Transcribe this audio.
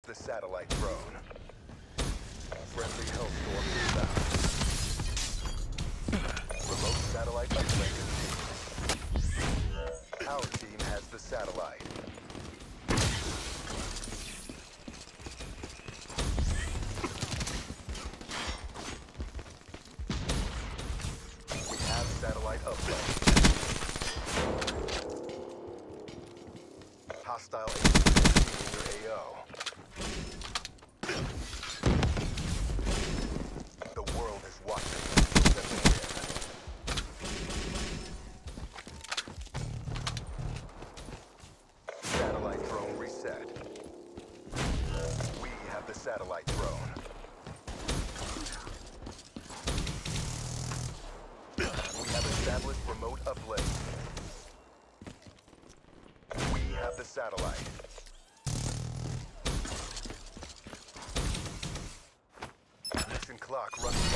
the satellite drone. Friendly Hellstorm inbound. Remote satellite uploaded. Our team has the satellite. We have satellite uploaded. Hostile agents in your AO. The world is watching. Satellite drone reset. We have the satellite drone. We have established remote uplink. We have the satellite. Mission clock running